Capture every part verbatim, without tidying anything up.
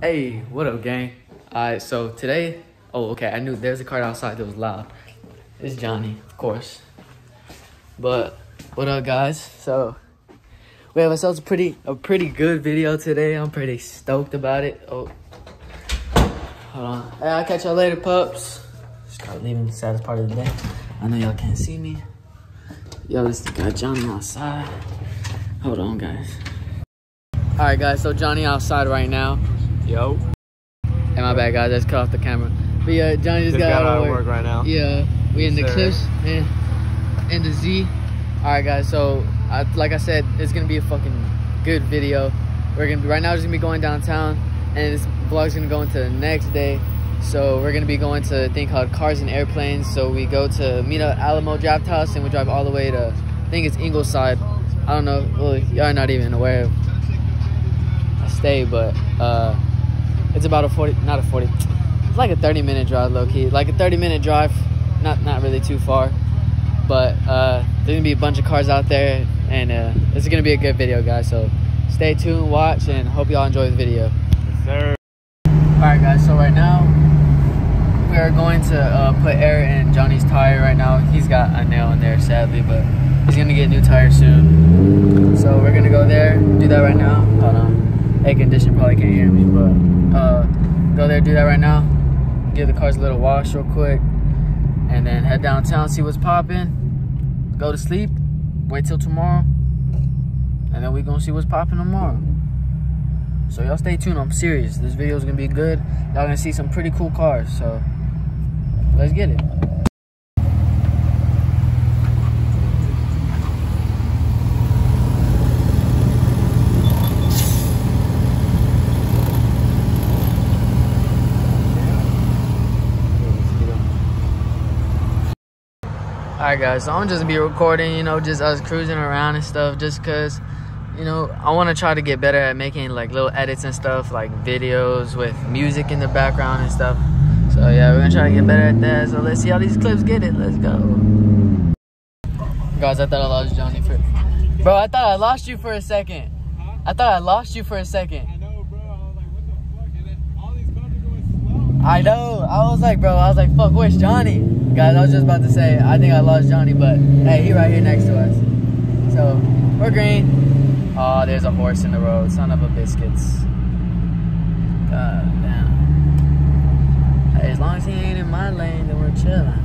Hey, what up, gang? Alright, so today, oh, okay, I knew there's a car outside that was loud. It's Johnny, of course. But what up, guys? So we have ourselves a pretty, a pretty good video today. I'm pretty stoked about it. Oh, hold on. Hey, I'll catch y'all later, pups. Just gotta leave the saddest part of the day. I know y'all can't see me. Yo, this got Johnny outside. Hold on, guys. All right, guys, so Johnny outside right now. Yo. Hey, my bad, guys, I just cut off the camera. But yeah, Johnny just, just got, got out of work. work right now. Yeah, we in the Sir. Cliffs and, and the Z. All right, guys, so I, like I said, it's gonna be a fucking good video. We're gonna be, right now we're just gonna be going downtown, and this vlog's gonna go into the next day. So we're gonna be going to a thing called Cars and Airplanes. So we go to meet at Alamo Draft House, and we drive all the way to, I think it's Ingleside. I don't know, well, y'all not even aware of I stay, but uh, it's about a forty, not a forty, it's like a thirty minute drive, low key, like a thirty minute drive, not not really too far, but uh, there's gonna be a bunch of cars out there, and uh, this is gonna be a good video, guys. So stay tuned, watch, and hope y'all enjoy the video. Yes, sir. All right, guys. So right now we are going to uh, put air in Johnny's tire. Right now he's got a nail in there, sadly, but he's gonna get new tires soon. So we're gonna go there, do that right now. Hold on. Air condition probably can't hear me, but uh, go there, do that right now. Give the cars a little wash real quick, and then head downtown, see what's popping. Go to sleep, wait till tomorrow, and then we gonna see what's popping tomorrow. So y'all stay tuned. I'm serious. This video is gonna be good. Y'all gonna see some pretty cool cars. So let's get it. Alright, guys, so I'm just gonna be recording, you know, just us cruising around and stuff, just because, you know, I want to try to get better at making like little edits and stuff, like videos with music in the background and stuff. So yeah, we're gonna try to get better at that. So let's see how these clips get it. Let's go. Guys, I thought I lost Johnny for bro I thought I lost you for a second. Huh? I thought I lost you for a second. I know, bro. I was like, what the fuck? And then all these cars are going slow. I know. I was like, bro, I was like, fuck, where's Johnny? Guys, I was just about to say, I think I lost Johnny, but hey, he right here next to us. So, we're green. Oh, there's a horse in the road. Son of a biscuits. God damn. Hey, as long as he ain't in my lane, then we're chilling.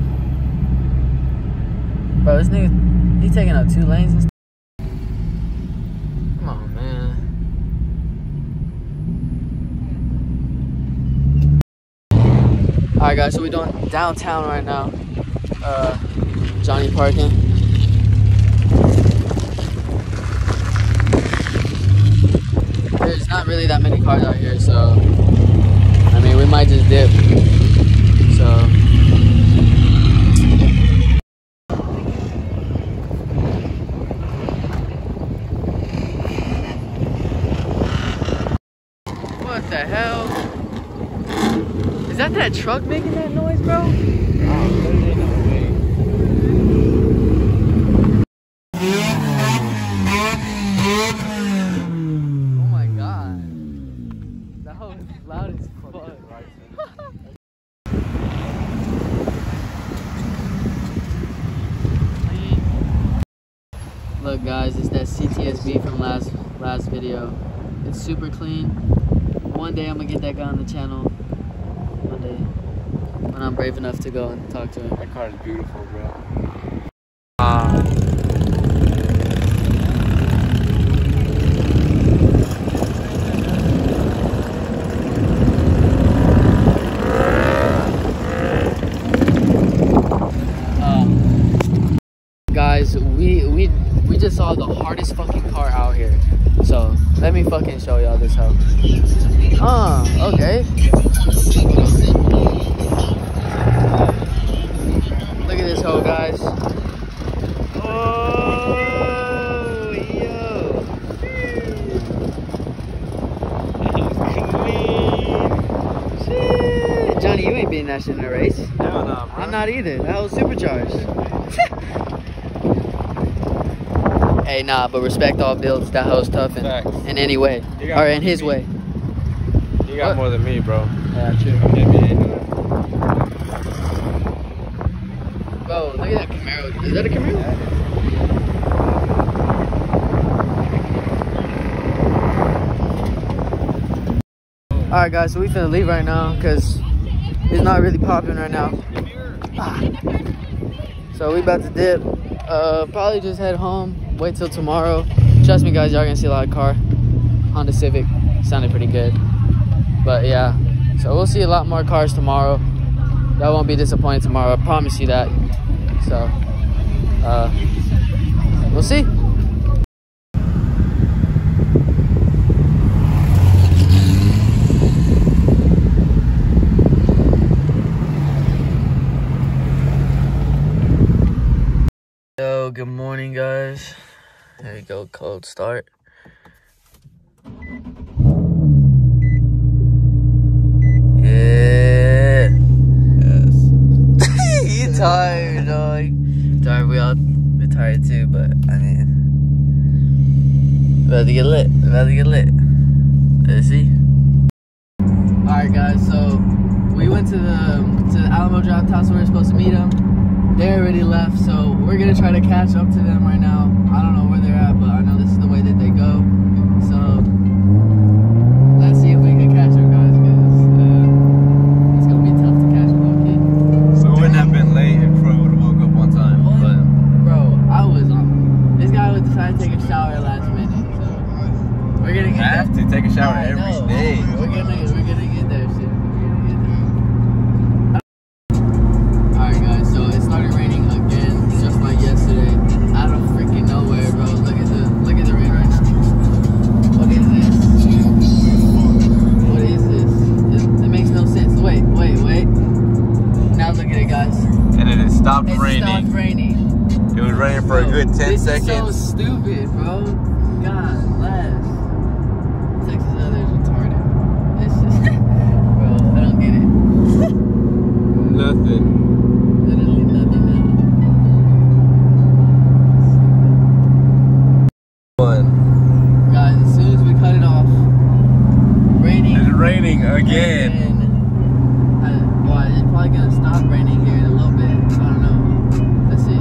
Bro, this nigga, he taking up two lanes and stuff. Come on, man. Alright, guys, so we're doing downtown right now. Uh, Johnny parking. There's not really that many cars out here, so I mean, we might just dip. So what the hell? Is that that truck making that noise, bro? Oh, oh my god. That was loud as fuck. Look, guys, it's that C T S V from last last video. It's super clean. One day I'm gonna get that guy on the channel. One day. When I'm brave enough to go and talk to him. That car is beautiful, bro. Uh, um, guys, we we we just saw the hardest fucking car out here. So let me fucking show y'all this hoe. Oh, okay. Look at this hoe, guys. Oh, yo. Shit. Johnny, you ain't beating that shit in a race. Hell no, bro. I'm not either. That was supercharged. Hey, nah, but respect all builds. That hoe's tough in, in any way. Or in his way. You got What? more than me, bro. Yeah, true. Yeah, me ain't doing Bro, look at that Camaro. Is that a Camaro? Alright guys, so we finna leave right now because it's not really popping right now. Ah. So we about to dip. Uh, probably just head home, wait till tomorrow. Trust me guys, y'all gonna see a lot of car. Honda Civic, sounded pretty good. But yeah, so we'll see a lot more cars tomorrow. Y'all won't be disappointed tomorrow, I promise you that. So, uh, we'll see. Yo, good morning guys. There you go, cold start. Yeah. Yes. You tired, dog. Tired, we all we tired too, but I mean, about to get lit. About to get lit. Let's see. Alright guys, so we went to the to the Alamo Draft House where we were supposed to meet them. They already left, so we're gonna try to catch up to them right now. I don't know where they're at, but I know this is the way that they go. So let's see if we can catch them, guys, because uh, it's gonna be tough to catch them, okay? So we wouldn't have been late if Troy would have woke up on time. What? But Bro, I was on. This guy would decide to take a shower last minute, so we're gonna get I have there. to take a shower I every know. day. We're gonna we're gonna get there soon. We're gonna get there. Alright guys, so it started raining again, just like yesterday. Out of freaking nowhere, bro. Look at the look at the rain right now. What is this? What is this? It, it makes no sense. Wait, wait, wait. Now look at it, guys. And it has stopped It raining. stopped raining. It was raining for a Bro, good ten this seconds. Is so stupid, bro. God bless. Texas weather is retarded. It's just, bro, I don't get it. Nothing. Literally nothing now. One. Guys, as soon as we cut it off, raining. It's raining again. And, uh, well, it's probably gonna stop raining here in a little bit. I don't know. Let's see.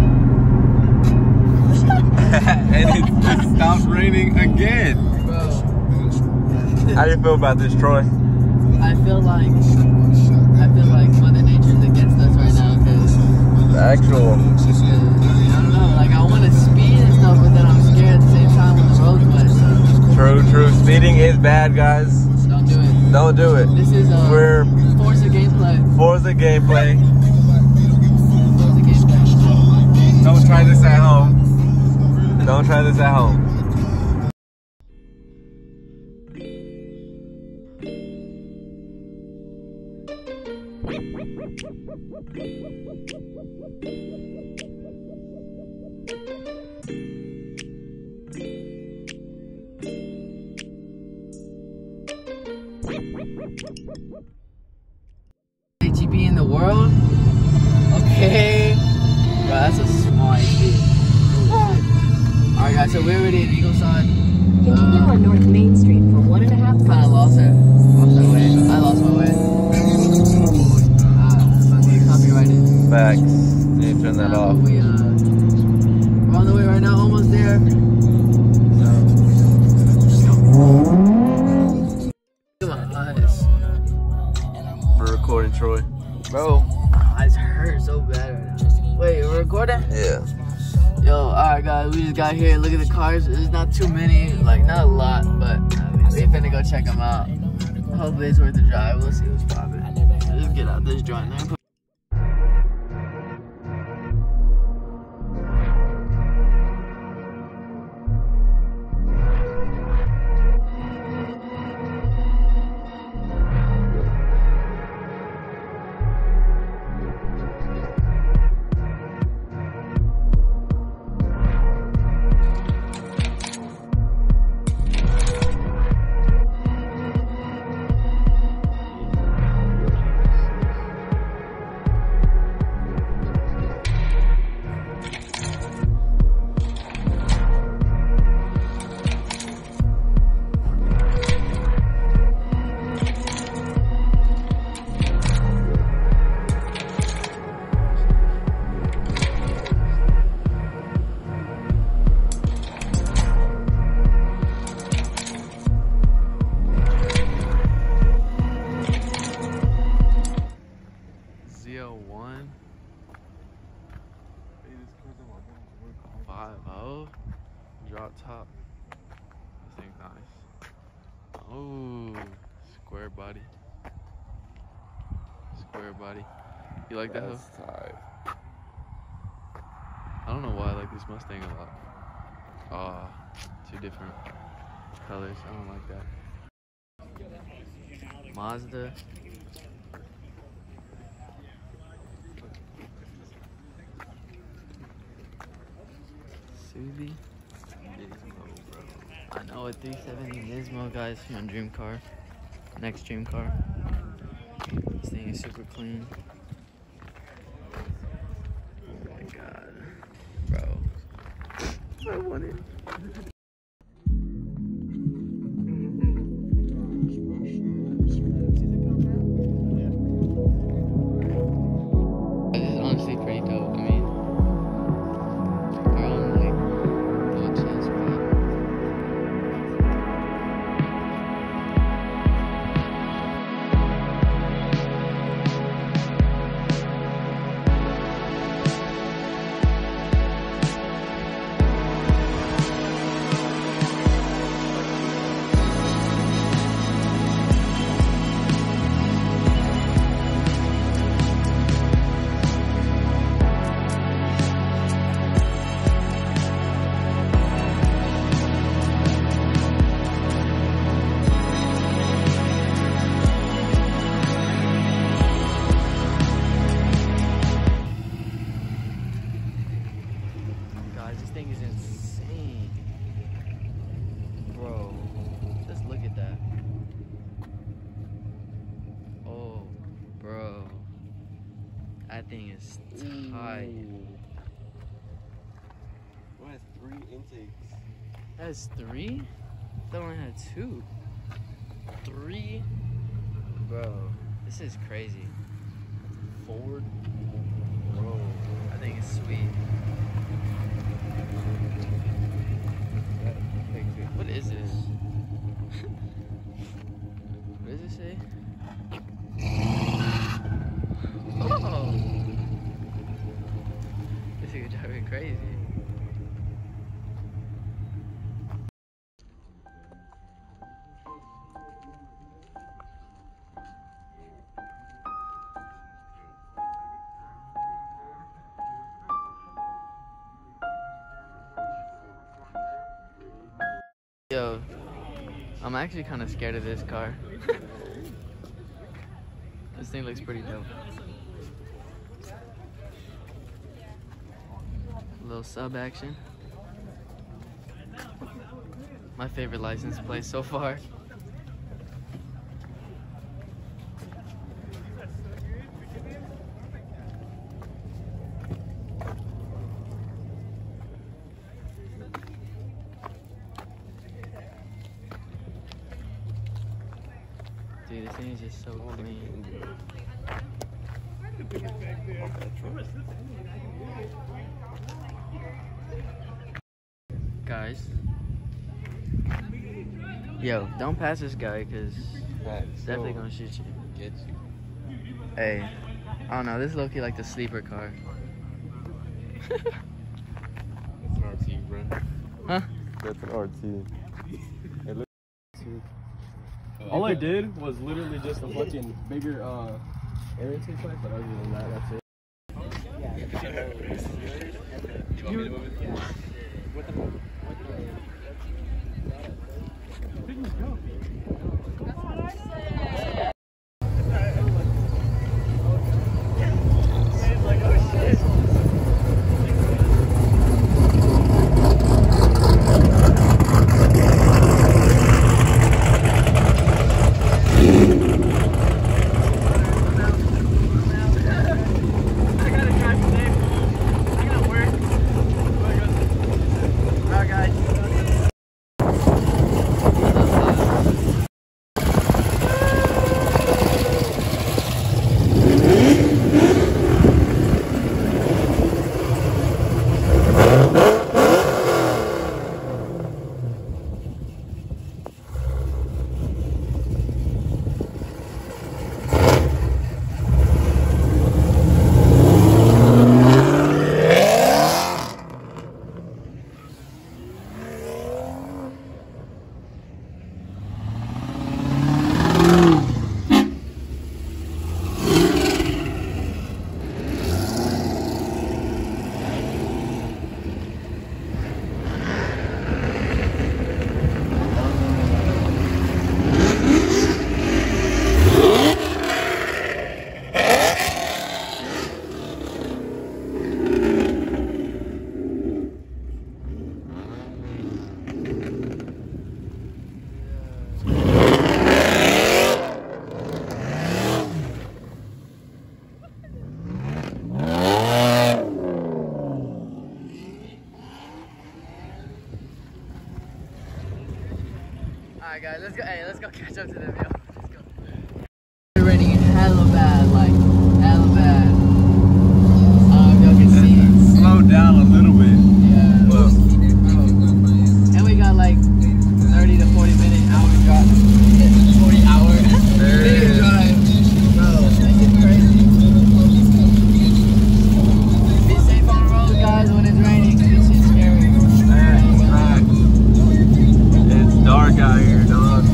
And it just stopped raining again. Bro, How do you feel about this, Troy? I feel like I feel like Mother Nature's against us right now because. The actual. I don't know, like I want to speed and stuff, but then I'm scared at the same time when the road's wet, so True, true. Speeding is bad, guys. don't do it. Don't do it. This is uh, We're Forza gameplay. Forza gameplay. Forza gameplay. Don't try this at home. Don't try this at home. H E B in the world? Okay. Bro, that's a small H E B. Alright guys, so we're already at Eagle Side. Continue Uh, on North Main Street for one and a half Kinda miles. lost it. Lost my way. I lost my way. Ah, I'm getting copyrighted. Facts. You need to turn that Uh, off. We, uh, we're on the way right now, almost there. So, look at my eyes. We're recording, Troy. Bro, my eyes hurt so bad right now. Wait, we're recording? Yeah. Yo, alright guys, we just got here. Look at the cars. There's not too many, like not a lot, but I mean, we finna go check them out. Hopefully it's worth the drive. We'll see what's poppin'. Let's get out this joint there. Oh, square body. Square body. You like that? That's tight. I don't know why I like this Mustang a lot. Ah, two different colors. I don't like that. Mazda. Suzy. I know a three seventy Nismo, guys, my dream car. Next dream car. This thing is super clean. Oh my god. Bro. I want it. This is honestly pretty dope. I mean, our own, like, little chill spot. Guys, this thing is insane. Bro, just look at that. Oh, bro. That thing is tight. What has three intakes? That's three? That one had two. Three? Bro, this is crazy. Ford? Bro, I think it's sweet. What is this? What does it say? Oh! This is driving crazy. Yo, I'm actually kind of scared of this car. This thing looks pretty dope. A little sub action. My favorite license plate so far. Dude, this thing is just so clean. Guys. Yo, don't pass this guy because he's definitely gonna shoot you. Get you. Hey, I don't know, this is low-key like the sleeper car. That's an R T, bro. Huh? That's an R T. It looks All I did was literally just a fucking bigger uh, air intake pipe, but other than that, that's it. You want me to move it? What the? What Alright guys. Alright guys, let's go. Hey, let's go catch up to them, yo. Let's go. We're raining hella bad, like hella bad. Um, y'all can see. Slow down a little bit. Yeah. Well, And we got like thirty to forty minute hour drive. forty hours. There it Minute is. drive. Bro, that shit's crazy. Be safe on the road, guys, when it's raining. This shit's scary. That's right. It's dark out here, dog.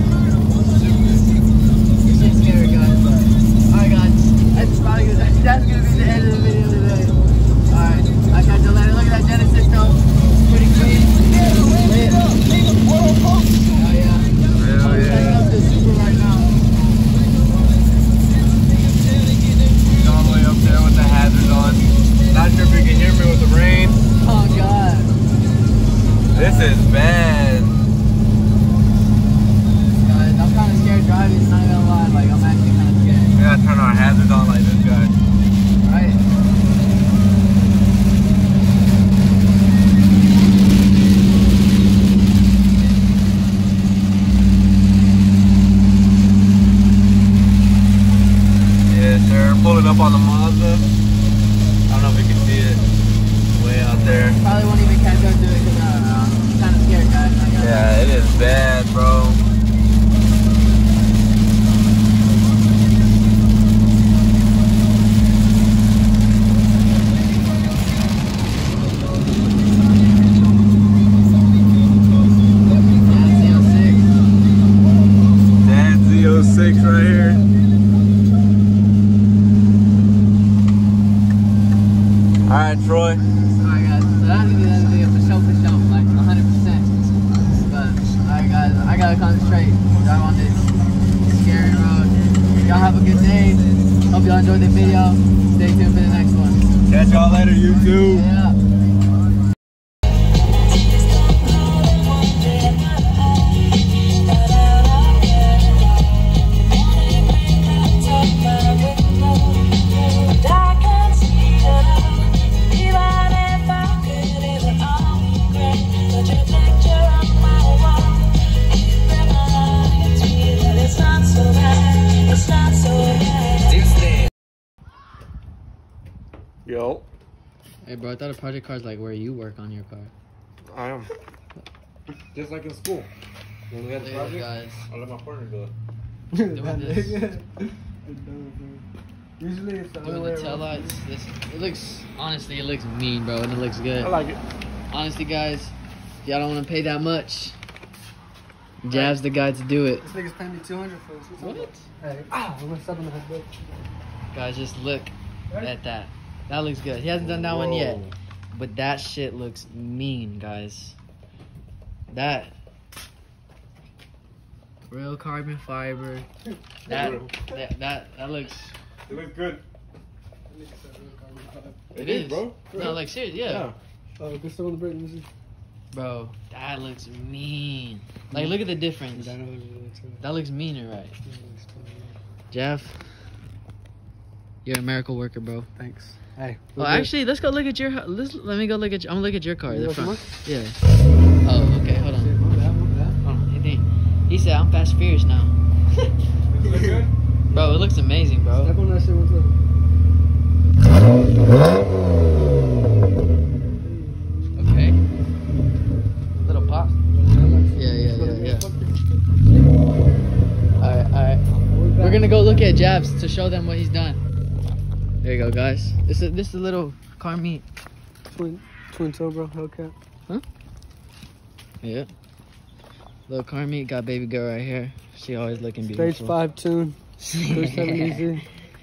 This shit's scary, guys. Alright, guys. That's probably gonna, that's gonna be the end of the video today. Alright. I'll catch you later. Look at that Genesis though. Pretty clean. Lit. Oh yeah. Hell I'm setting yeah. up the Super right now. It's all the way up there with the hazards on. Not sure if you can hear me with the rain. Oh god. This is bad. Guys, I'm kind of scared driving, not gonna lie. Like, I'm actually kind of scared. We gotta turn our hazards on like this guy. Right? Yes, sir. Pulling up on the Mazda. I don't know if you can see it. Way out there. Probably won't even catch up to it because I don't know. I'm kind of scared, guys. I gotta- Yeah, it is bad, bro. Dad Z oh six right here. Alright, Troy. Alright guys, so that's gonna be the end of the video for show for show, like one hundred percent. But, alright guys, I gotta concentrate, drive on this scary road. Y'all have a good day. Hope y'all enjoyed the video. Stay tuned for the next one. Catch y'all later, YouTube. Yeah. Yo, Hey bro, I thought a project car is like where you work on your car. I am. Just like in school. When we had the Look at this, project, guys. I let my partner do it. Doing this. Usually it's the other Doing way the tail around. lights. This, it looks, honestly, it looks mean, bro, and it looks good. I like it. Honestly, guys, if y'all don't want to pay that much, Jav's the guy to do it. This nigga's paying me two hundred for this. What's up? What? Hey, ah, I'm gonna step on the head, bro. Guys, just look at that. That looks good. He hasn't done that one yet, but that shit looks mean, guys. That real carbon fiber. That that that, that looks. It looks good. It is, bro. No, like serious, yeah. Oh, good stuff on the brake. Let me see. Bro, that looks mean. Like, look at the difference. I know it really looks good. That looks meaner, right? It looks good. Jeff, you're a miracle worker, bro. Thanks. Hey. Oh, actually, let's go look at your. Let's let me go look at. I'm gonna look at your car. You The look at front. mine? Yeah. Oh, okay. Hold on. My bad, my bad. Hold on. He, think, he said I'm fast furious now. Look good? Bro, it looks amazing, bro. Step on that shit. What's up? Okay. Little pop. Yeah, yeah, yeah, yeah. All right, all right. We're gonna go look at Jabs to show them what he's done. There you go, guys. This is this is a little car meet. Twin, twin toe, bro. Hellcat. Yeah. Little car meet. Got baby girl right here. She always looking Stage beautiful. five tune. two seventy Z.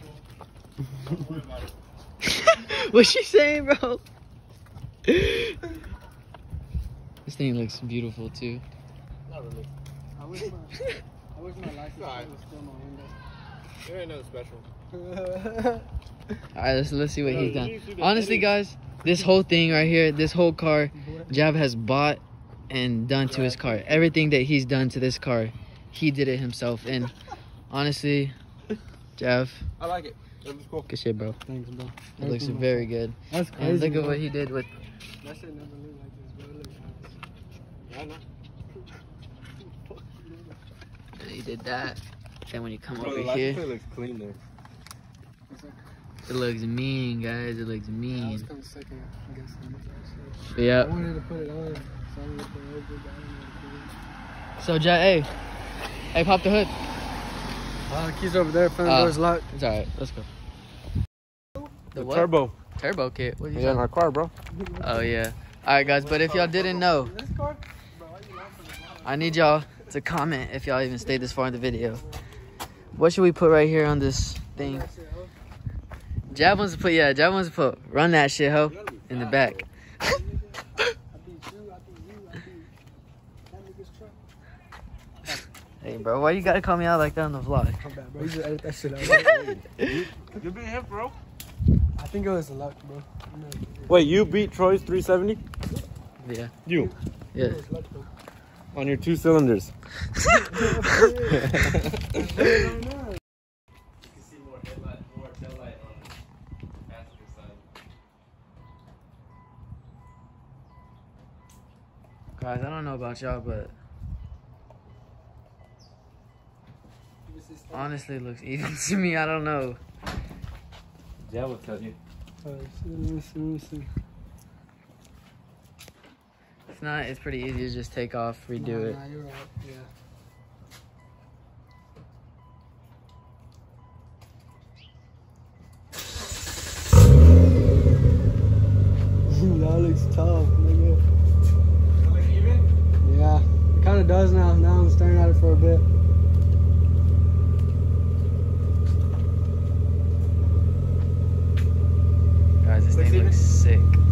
What's she saying, bro? This thing looks beautiful too. Not really. I wish my, I wish my license plate was still on my window. There ain't nothing special. All right, let's let's see what he's done. Honestly, guys, this whole thing right here, this whole car, Jav has bought and done to his car. Everything that he's done to this car, he did it himself. And honestly, Jav, I like it. It was cool. good shit, bro. Thanks, bro. It looks very good. That's crazy. And look at bro. what he did with. That shit never looked like this, bro. It looks nice. Yeah, I know. And he did that. Then when you come Bro, the over license here, plate looks clean there. it looks mean, guys. It looks I was mean. coming second, I guess. But I yeah. wanted to put it on, so I'm gonna put it over, but I didn't want to So, Jack, hey. Hey, pop the hood. put it. Uh, the keys over there, front Uh, door's locked. It's alright. Let's go. The, The what? turbo. Turbo kit. What are you Yeah, in our car, bro. Oh yeah. Alright guys, but if y'all didn't know, I need y'all to comment if y'all even stayed this far in the video. What should we put right here on this thing? Jab wants to put, yeah, Jab wants to put, run that shit, ho, in the back. Hey bro, why you gotta call me out like that on the vlog? My bad, bro. You just edit that shit out. You beat him, bro. I think it was luck, bro. Wait, you beat Troy's three seventy? Yeah. You. Yeah. It was luck, though. On your two cylinders. Guys, I don't know about y'all, but honestly, it looks even to me. I don't know. Yeah, will tell you. Alright, so let me see, let me see. If not, it's pretty easy to just take off, redo Nah, it. Nah, you're right. Yeah. That looks tough, nigga. Yeah, it kind of does now. Now I'm staring at it for a bit. Guys, this thing looks sick.